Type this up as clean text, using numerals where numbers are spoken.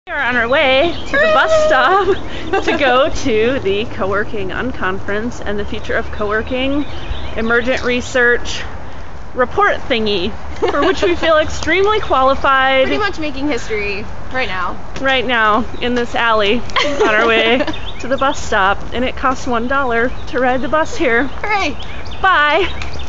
We are on our way to the bus stop to go to the Coworking Unconference and the Future of Coworking Emergent Research report thingy, for which we feel extremely qualified. Pretty much making history right now. Right now, in this alley, on our way to the bus stop, and it costs $1 to ride the bus here. Hooray! Bye!